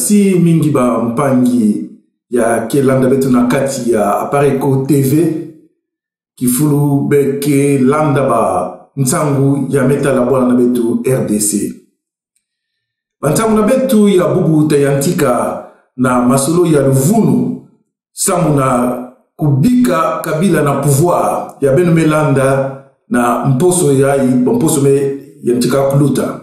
merci mingi ba mpangi ya kelanda betu na kati ya Apareko TV kifulu beke landa ba ntangu ya metala bwana na betu RDC. Bantangu na betu ya bubu tayantika na masolo ya luvunu samu na kubika kabila na pouvoir ya benu melanda na mposo me yantika kuluta.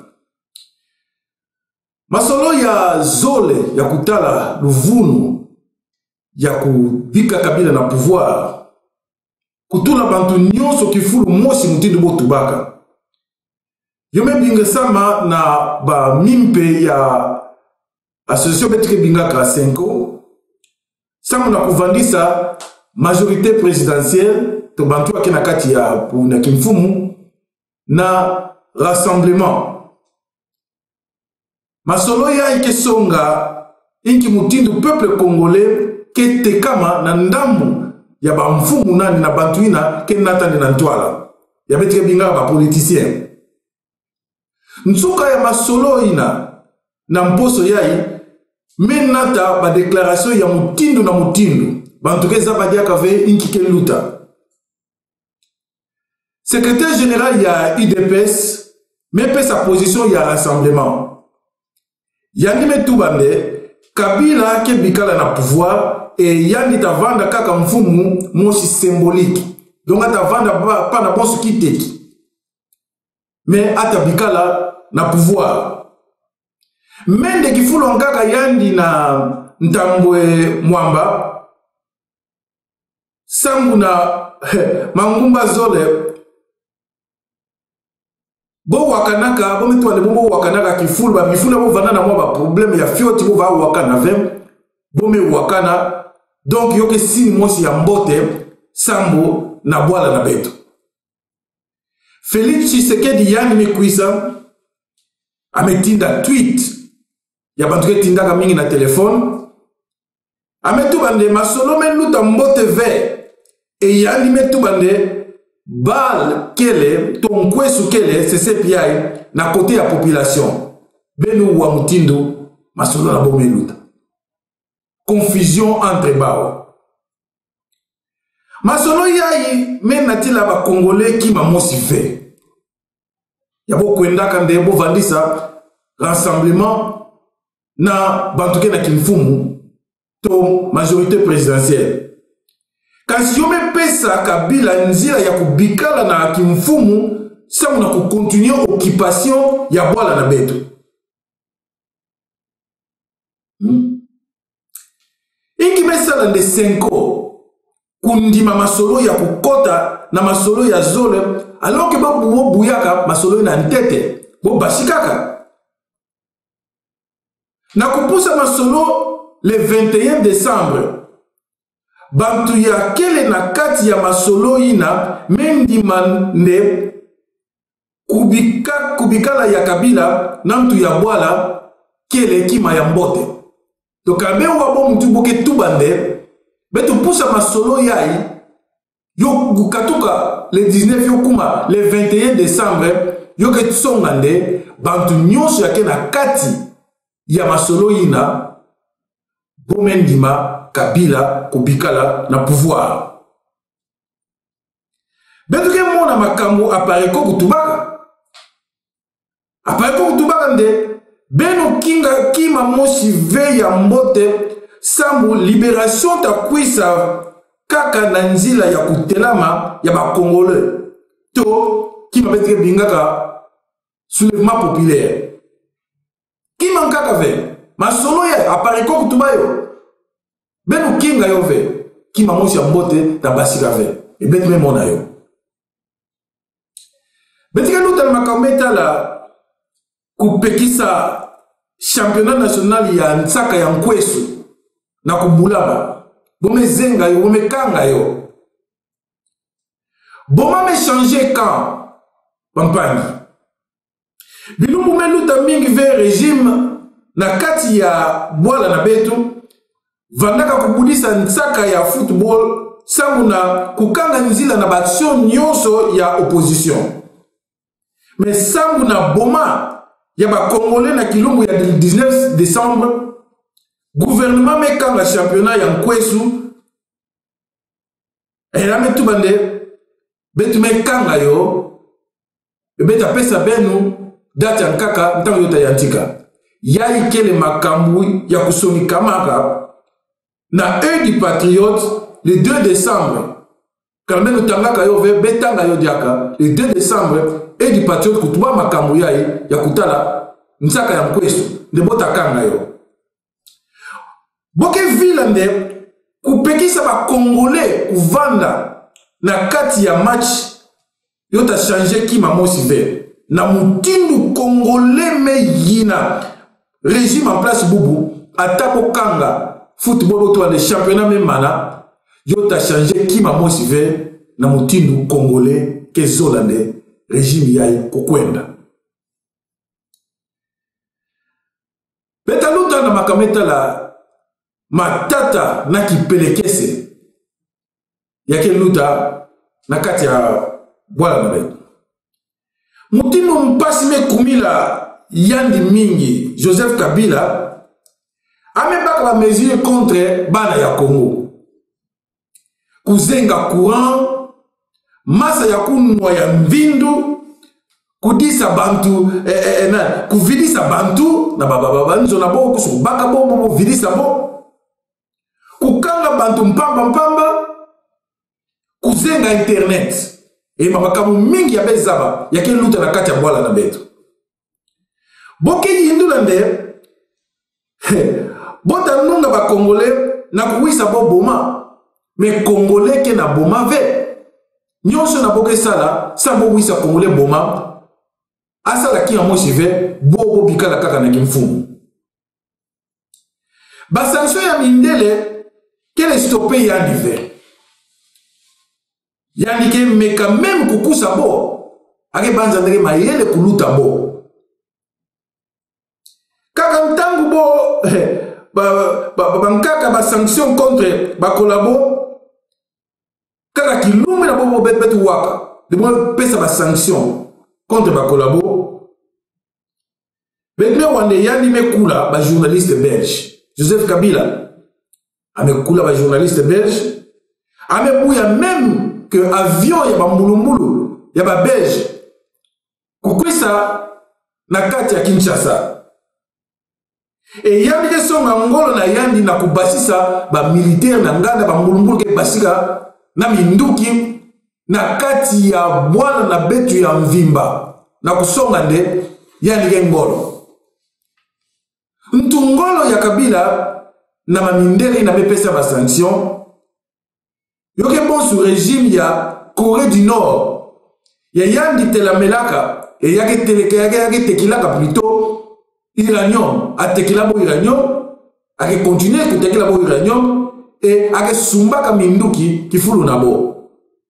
Masolo ya zole ya kutala luvunu ya kubika kabila na pouvoir kutula bantu nyonso kifulu mosi mutindu botubaka. Yome binga sama na ba mimpe ya association betike bingaka 5 samu na kuvandisa majorité présidentielle to bantu akina kati ya puna kimfumu na rassemblement. Masolo ya ikesonga inki mutindu peuple congolais kete kama na ndambu ya ba mfumu nani na bantu ina kenata ni na ntwala ya betike bingaka ba politicien. Nsuka ya masolo ina na mposo yai menata ba déclaration ya mutindu na mutindu bantu keza badiaka ve inkike luta. Secrétaire général ya UDPS mepe sa position ya rassemblement. Yani metubande Kabila ke bikala na pouvoir et yani tavanda kaka mfumu mosi symbolique. Donc atavanda pas na bonso kiteki. Mais atabikala na pouvoir. Mende kifulo ngaka yandi na ntambwe mwamba sangu na mangumba zole bo wakanaka bo mitwale bo wakanaka kifulu ba mifula bo vanana mwa ba problème ya fioti bo va wakana vem bo me wakana donc yoke sini mosi ya mbote sambo na bwala na beto. Félix Tshisekedi yani mikuisa ametinda tweet ya bantu ke tindaka mingi na telefone ametubande masolo meluta mbote ve e yani metubande bal kele tonkwesu kele CCPI na kote ya population benu wa mutindo masolo na bomeluta confusion entre bao masolo yai menatila ba congolais ki mamosi ve ya bo kwendaka nde bo vandisa rassemblement na bantuke na kimfumu to majorité présidentielle. Kasi yome pesa Kabila nzira ya kubikala na kimfumu samu na kukontinue occupation ya bwala na beto. Ingi mesala nde 5 kundima masolo ya kukota na masolo ya zole alors que bo buyaka masolo na ntete bo bashikaka. Na kupusa masolo le 21 décembre bantu ya kele na kati ya masolo ina mendi mande kubikala ya Kabila na mtu ya bwala kele kima ya mbote. Tokabe wabo mtu boke tubande betu pusa masolo yai yo gukatuka le 19 yokuma le 21 décembre yo ke tsongande bantu nyonso ya ke na kati ya masolo ina bomendima Kabila kubikala na pouvoir. Betuke mona makambo Apareko kutubaka. Apareko kutubaka nde beno kinga kima mosi ve ya mbote sambu libération ta kwisa kaka na nzila ya kutelama ya ba Congolais. To kima betuke bingaka soulèvement populaire. Kima nkaka ve masolo ya Apareko kutubayo benu kinga yo ve kima mosi ya mbote na basika ve e betu me mona yo betika luta makameta la kupekisa championnat national ya ntsaka ya nkwesu na kubulaba bomezenga yo bomekanga yo boma me changer camp pampangi bilumbu meluta mingi ve régime na kati ya bwala na betu vandaka kubudisa ntsaka ya football sangu na kukanga nzila na baction nyonso ya opposition. Mais sangu na boma ya ba Congolais na kilumbu ya 19 décembre gouvernement mekanga championnat ya nkwesu elame tu bande betu mekanga yo beta pesa benu date ya nkaka ntango yota yantika yai kele makambu ya kusoni kamaka na œil du patriote le 2 décembre quand même tangaka yo betanga yo diaka le 2 décembre œil du patriote kutuba makambu yai ya kutala nsaka ya nkwesu nde botakanga yo boke vilande kupekisa ba congolais kuvanda na kati ya match yota changer kima mosi ve na mutindu congolais me yina régime en place bubu atako kanga football to le championnat même mana yota changer kima mosi ve na mutindu congolais ke zolande régime yai kokwenda betaluta na makameta la matata na kipelekese yake luta na kati ya bwala na betu mutindo mpasi me kumila yandi mingi Joseph Kabila amebaka ba mesure contre bana ya Congo kuzenga courant masa ya kunwa ya mvindu kudisa bantu kuvidisa bantu na baba nzo na bo kusubaka bo vidisa bo kukanga bantu mpamba kuzenga internet e mabakamu mingi ya bezaba yake luta na kati ya bwala na betu boke yindulande bota nunga ba congolais na kuwisa bo boma me congolais ke na boma ve nyonso na boke sala sambo wisa congolais boma asala ki ya moshi ve bobo bikala kaka na kimfumu ba sanction ya mindele quel est stoppé yandi ve yandi ke meka même kukusa bo ake banza ndenge mayele kuluta bo kaka ntangu bo bankaka ba sanction contre ba kolabo kaka kilumbi na bobo betu waka de bo pesa ba sanction contre ba kolabo betme wande yandi mekula ba journaliste belge Joseph Kabila amekula ba journaliste belge amebuya même que avion ya bambulumbulu ya ba belge kukwisa na kati ya Kinshasa e yandi ke songa ngolo na yandi na kubasisa ba militaire na nganda bambulumbulu ke basika na minduki na kati ya bwana na betu ya mvimba na kusonga nde yandi ke ngolo ntungolo ya Kabila na mamindeli na mepesa ba sanction yoke bon sous régime ya Corée du Nord ya yandi telamelaka e yake tekilaka plutôt uranium atekila bo uranium ake continuer kutekila bo uranium e ake sumbaka minduki kifulu na bo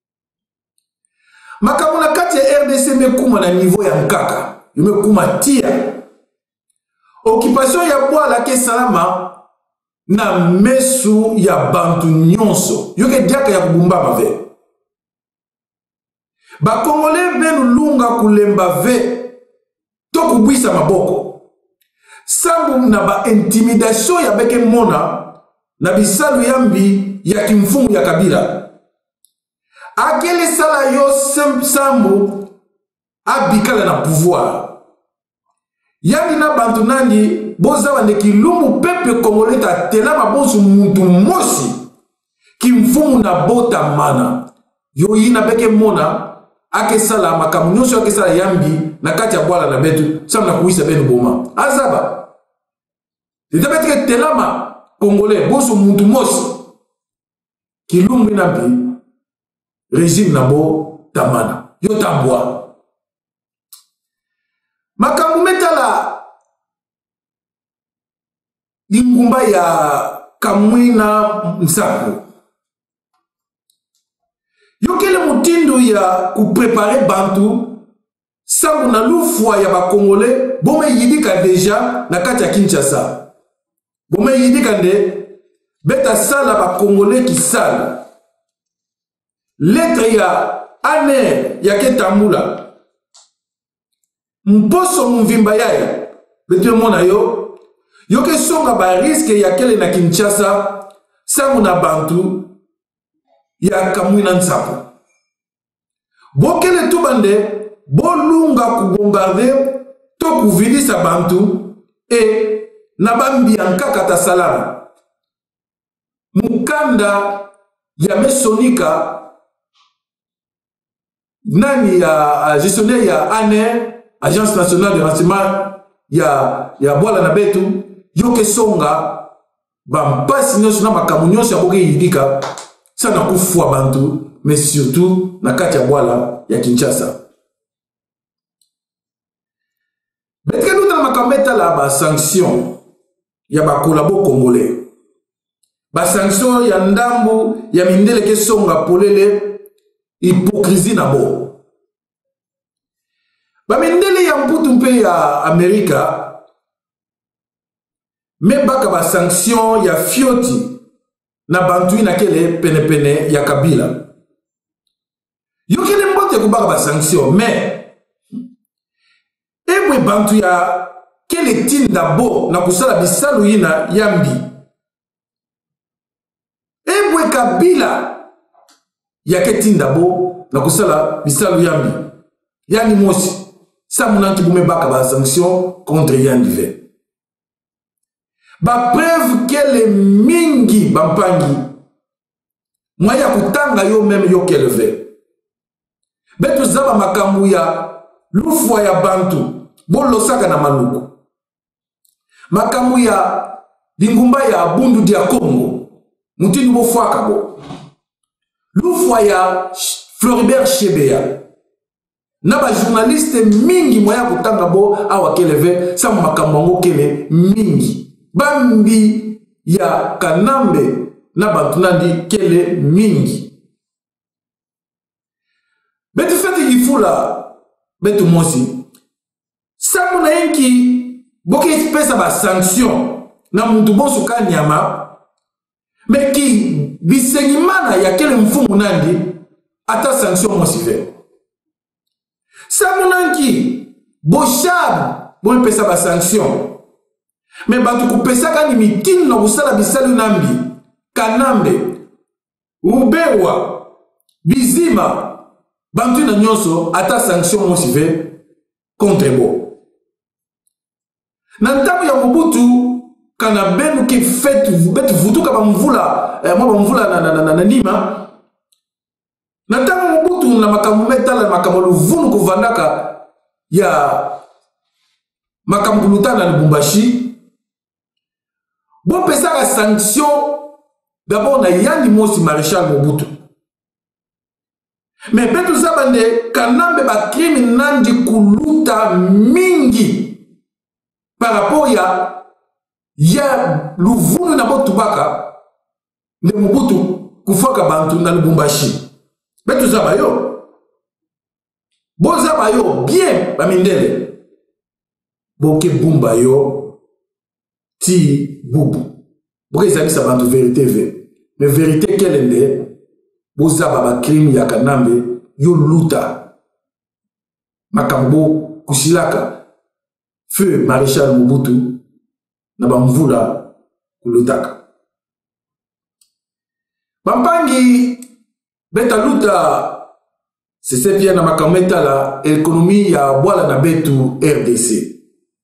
makamona kati ya RDC mekuma na niveau ya nkaka yomekuma tia occupation ya bwala ke salama na mesu ya bantu nyonso yoke diaka ya kubumbama ve bakongole benu lunga kulemba ve to kubwisa maboko sambu na ba intimidation ya beke mona na bisalu yambi ya kimfumu ya Kabila akele sala yo sambu abikala na pouvoir yandi na bantu nani boza wande kilumbu pepe kongoleta tela mabosu muntu mosi kimfumu na bota mana yo yina beke mona ake sala makamu nyonso ake sala yambi na kati ya bwala na betu samna kuisa benu boma azaba itabetike telama congolais bosu muntu mosi kilumbu na bi régime na bo tamana yo tambwa makambu metala lingumba ya Kamwina Nsapu yokele mutindo ya kuprepare bantu sambu na lufwa ya bakongole bome yidika deja na kati ya Kinshasa bome yidika nde beta sala bakongole kisala lettre ya ane ya Ketambula mposo mvimba yaye betwe mona yo yoke songa ba risque ya kele na Kinshasa sangu na bantu ya Kamwina Nsapu bokele tu bande bolunga kubombarde to kuvilisa bantu na bambi yankaka tasalala mukanda ya mesonika nani ya gestionnaire ya ANR Agence Nationale de Renseignement ya Bwala na Betu yoke songa bampasi nyonso na makambo nyonso ya boke yidika sana kufua bantu mais surtout na kati ya Bwala ya Kinshasa betke nous na makambo etala ba sanction ya ba kolabo congolais ba sanction ya ndambu ya mindele ke songa polele hypocrisie na bo ba mindele ya mputu mpe ya Amerika me baka ba sanction ya fioti na bantu na kele pene ya Kabila yokele mbote kubaka ba sanction me ebwe bantu ya kele tinda bo na kusala bisalu yina yambi ebwe Kabila ya ketinda bo na kusala bisalu yambi yani mosi sa munanki bume baka ba sanction contre yandive ba preuve kele mingi bampangi mwaya kutanga yo meme yo keleve betu zaba makambu ya lufwa ya bantu bolo saka na maluku makambu ya lingumba ya Bundu dia Congo mutini bo fwaka bo lufwa ya Floribert Chebeya na ba journaliste mingi mwaya kutanga bo awa keleve sa makambu ngo kele mingi bambi ya Kanambe na bantunandi kele mingi betu fete gifula betu mosi samu na yenki boke pesa ba sanction na muntu bosu kanyama meki bisengimana ya kele mfumu nandi ata sanction mosi fe samu nanki boshab bon pesa ba sanction me bantu kupesaka ni mitini na kusala bisalu nambi Kanambe Ubewa Bizima bantu na nyonso ata sanction mosive contre bo na ntabu ya Mobutu kana benu ki fait betu vutuka bamvula mwa bamvula na nima na ntabu Mobutu na makambo metala makambo luvunu kuvandaka ya makambo lutana na Lubumbashi bon pesaka sanction d'abord na yani mosi Maréchal Mobutu mais betu zabande Kanambe ba crime nandi kuluta mingi par rapport ya luvunu na botubaka ne Mobutu kufaka bantu na Lubumbashi betu zabayo bo zabayo bien ba mindele boke bumba yo ti bubu boke zabisa bantu vérité ve mais vérité kelende boza baba crime ya Kanambe yo luta makambo kusilaka feu Maréchal Mobutu na bamvula kulutaka bampangi beta luta c'est bien na makambo etala économie ya Bwala na Betu RDC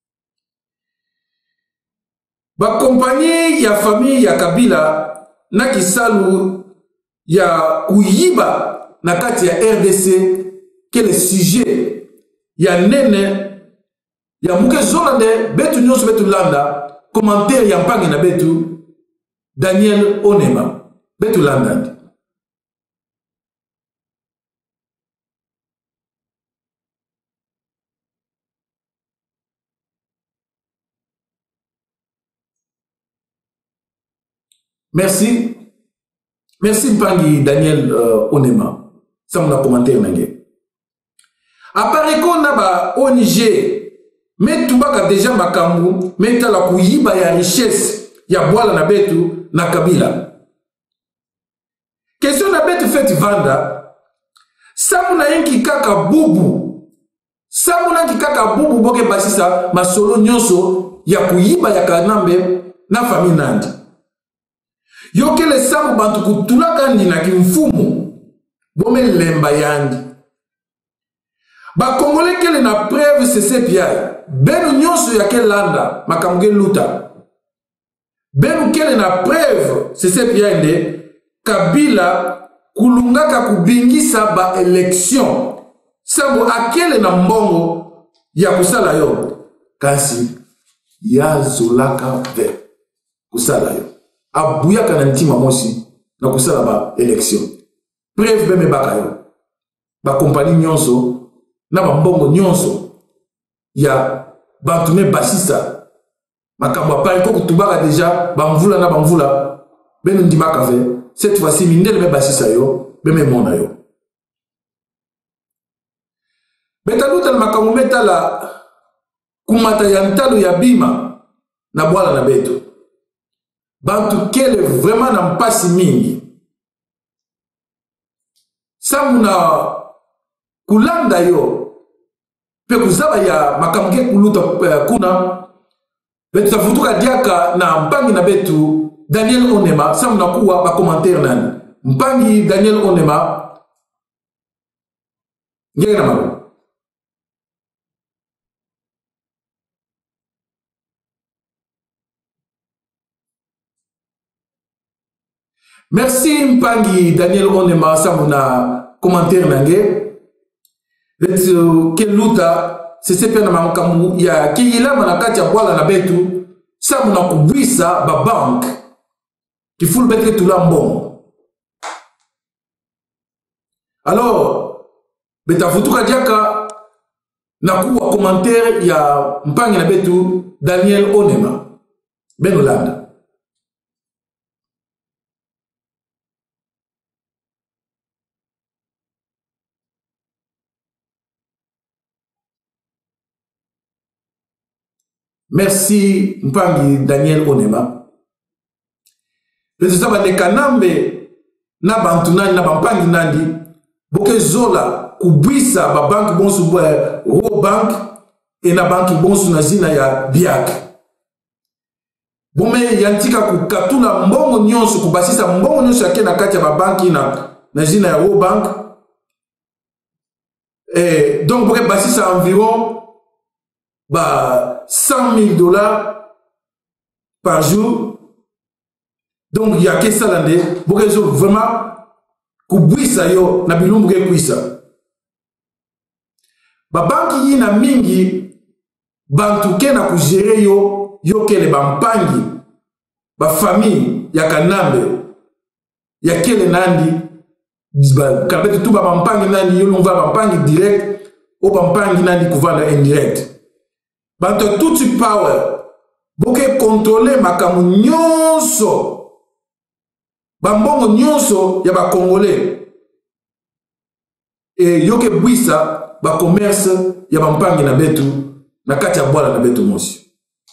ba kompagnie ya famille ya Kabila na kisalu ya kuyiba na kati ya RDC quel sujet ya nene ya muke zolande betu nyonso betu landa commentaire ya mpangi na betu Daniel Onema betu landa merci mpangi Daniel Onema ça mon commentaire nange apare ko na ba ONG mais tubaka déjà makambu mais tala kuyiba ya richesse ya Bwala na Betu na Kabila question na Betu fait vanda ça mon yenki kaka bubu Samunaki kaka bubu boke basisa masolo nyonso ya kuyiba ya kanambe na famille nandi. Yokele samu bantu kutulaka ndina kimfumu bome lemba yandi. Ba Congolais kele na preuve sese piai. Benu nyonso ya kelanda makamuge luta. Benu kele na preuve sese piai nde Kabila kulungaka kubingisa ba election. Sabu akele na mbongo ya kusala yo. Kasi ya zolaka ve kusala yo. Abuyaka na ntima mosi na kusala ba election. Preuve beme baka yo. Ba kompani nyonso na ba mbongo nyonso ya bantume basisa. Makambo apari koko tubaka deja bamvula na bamvula benu ndimaka ve. Cette fois-ci mindele me basisa yo beme mona yo. Betaluta na makambo metala kumata ya ntalo ya bima na bwala na beto. Bantu kele vraiment na mpasi mingi. Samu na kulanda yo pe kuzaba ya makamke kuluta kuna betu tafutuka diaka na mpangi na betu Daniel Onema. Samu na kuwa ba commentaire nani mpangi Daniel Onema ngenge na mabu. Merci mpangi Daniel Onema samu na commentaire nange. Betu keluta sesepe na makamu ya kiyilama na kati ya bwala na betu samu na kubwisa ba bank kifulu betu tula mbongo. Alors betafutuka diaka na kuwa commentaire ya mpangi na betu Daniel Onema Benolanda. Merci mpangi Daniel Onema. Betu saba de kanambe na bantu nani na bampangi nandi boke zola kubwisa ba banki bonsu World Bank e na banki bonsu na zina ya Biak. Bome yantika kukatula mbongo nyonso kubasisa mbongo nyonso yake na kati ya ba banki na zina ya World Bank. Donc boke basisa environ ba $100,000 par jour. Donc il y a que ça là boke zo vraiment kubwisa yo na bilumbu ke kuisa. Ba banki yina mingi bantu ke na kujere yo kele bampangi ba famille ya kanambe ya kele nandi kabetu tu ba bampangi nandi yo longa bampangi direct o bampangi nandi kuvanda indirect. Bantu tuti power boke contrôler makamu nyonso bambongo nyonso ya ba Congolais e yoke bwisa ba commerce ya bampangi na betu na kati ya bwala na betu mosi.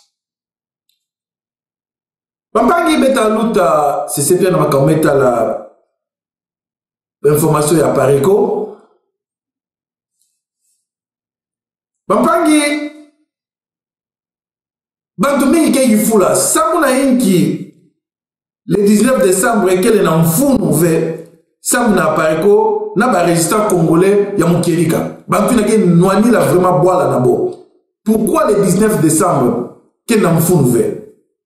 Bampangi beta luta sesepia na makameta la information ya Pareko. Bampangi bantu mingi ke yifula samu na inki le 19 décembre kele na mfunu ve samu na Pareko na ba résistant congolais ya Mukelika bantu na ke nwani la vraiment boala na bo. Pourquoi le 19 décembre ke na mfunu ve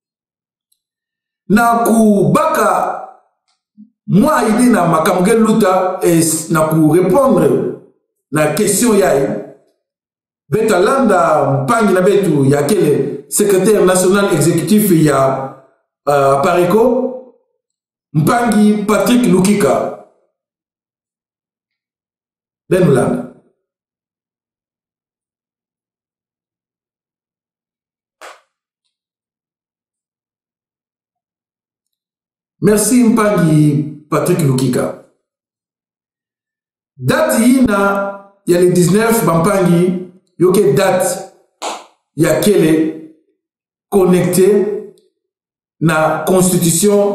na kubaka moi idée na makamge luta na ku répondre na question yai beta landa mpangi na betu ya kele secrétaire national exécutif ya Pareko mpangi Patrick Lukika Benolanda. Merci mpangi Patrick Lukika. Date yina ya le 19 bampangi yoke date ya kele connecté na constitution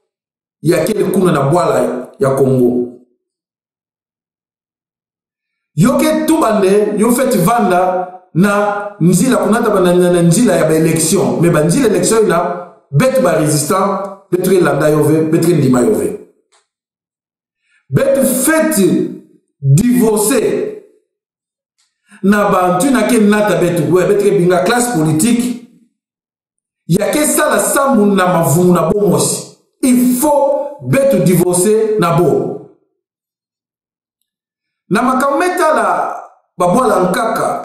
ya kele kuna na bwala ya Congo. yoke tubande yo fait vanda na nzila kunata na nzila ya ba élection mais ba nzila élection na betu ba résistant betu landa yove betu ndima yove betu fait divorcer na bantu na ke nata betu betu binga classe politique yake sala samu na mavumu na bomosi il faut betu divorcer na bo na makameta la babwala nkaka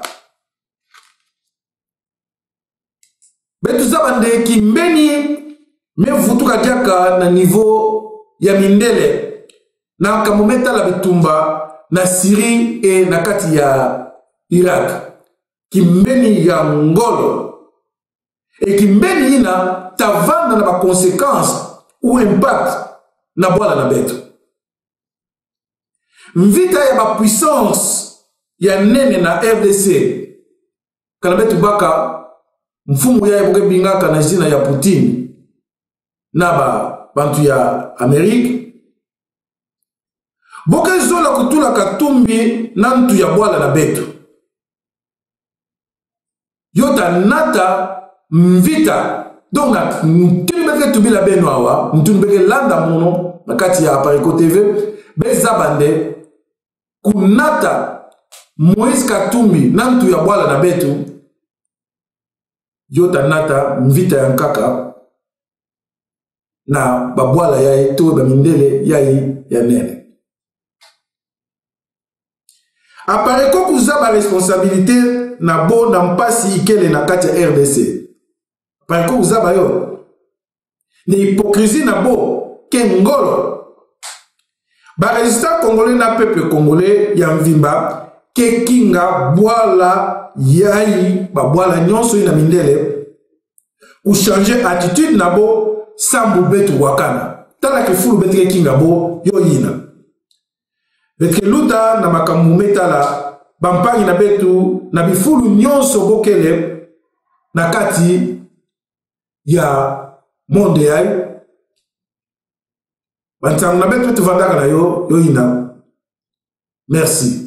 betu zabande kimbeni me vutuka diaka na niveau ya mindele na kamometa la bitumba na Syrie et na kati ya Irak kimbeni ya ngolo et kimbeni ina tavanda na ba conséquences ou impact na bwala na betu mvita ya ba puissance ya nene na RDC kana betu baka mfumu ya eboke bingaka na jina ya Putin na bantu ya Amerique boke zola kutula katumbi na ntu ya bwala na betu yota nata mvita donc na mtuni beke tubila beno awa mtuni beke landa mono na kati ya Apariko TV beza bande kunata Moïse Katumbi na ntu ya bwala na betu yota nata mvita ya nkaka na babwala ya to ba mindele ya nene Apariko kuza ba responsabilité na bo na mpasi ikele na kati ya RDC Apariko kuza ba yo ni hypocrisie na bo kengolo ba résistant congolais na peuple congolais ya mvimba ke kinga bwala yai ba bwala nyonso ina mindele ou changer attitude na bo sambu betu wakana tala ke fulu betu kinga bo yo yina betu luta na makambu metala bampangi na betu na bifulu nyonso bokele na kati ya monde yai bantangu na betu tuvandaka na yo yina merci.